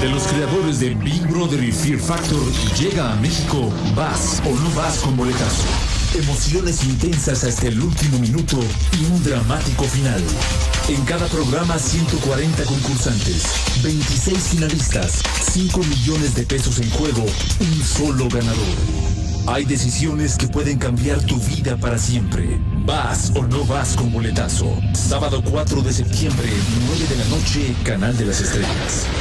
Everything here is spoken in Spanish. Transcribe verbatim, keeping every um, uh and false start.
De los creadores de Big Brother y Fear Factor, llega a México Vas o no vas con boletazo. Emociones intensas hasta el último minuto y un dramático final. En cada programa, ciento cuarenta concursantes, veintiséis finalistas, cinco millones de pesos en juego, un solo ganador. Hay decisiones que pueden cambiar tu vida para siempre. Vas o no vas con boletazo. Sábado cuatro de septiembre, nueve de la noche, Canal de las Estrellas.